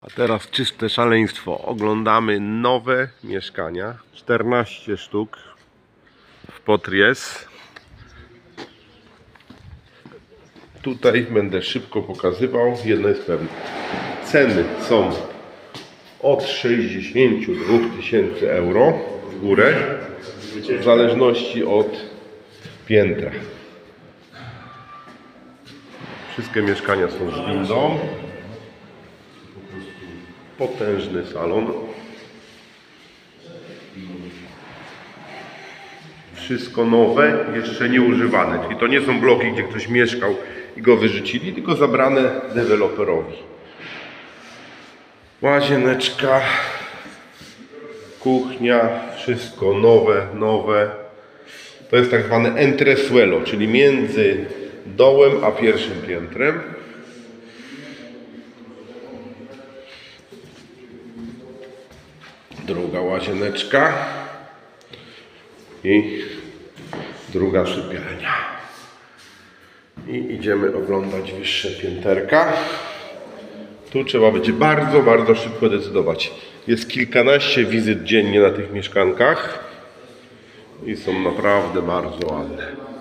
A teraz czyste szaleństwo. Oglądamy nowe mieszkania. 14 sztuk w Potries. Tutaj będę szybko pokazywał. Jedno jest pewne. Ceny są od 62 000 euro w górę, w zależności od piętra. Wszystkie mieszkania są z windą. Potężny salon. Wszystko nowe, jeszcze nie używane. Czyli to nie są bloki, gdzie ktoś mieszkał i go wyrzucili, tylko zabrane deweloperowi. Łazieneczka, kuchnia, wszystko nowe. To jest tak zwane entresuelo, czyli między dołem a pierwszym piętrem. Druga łazieneczka i druga sypialnia. I idziemy oglądać wyższe pięterka. Tu trzeba być bardzo szybko decydować. Jest kilkanaście wizyt dziennie na tych mieszkankach i są naprawdę bardzo ładne.